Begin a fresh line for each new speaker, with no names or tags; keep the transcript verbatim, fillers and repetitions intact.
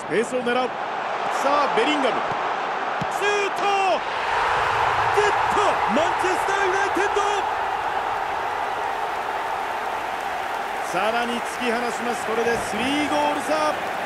スペースを狙う。さあベリンガム、シュート、ゲット、マンチェスターユナイテッド。さらに突き放します。これでスリーゴール差。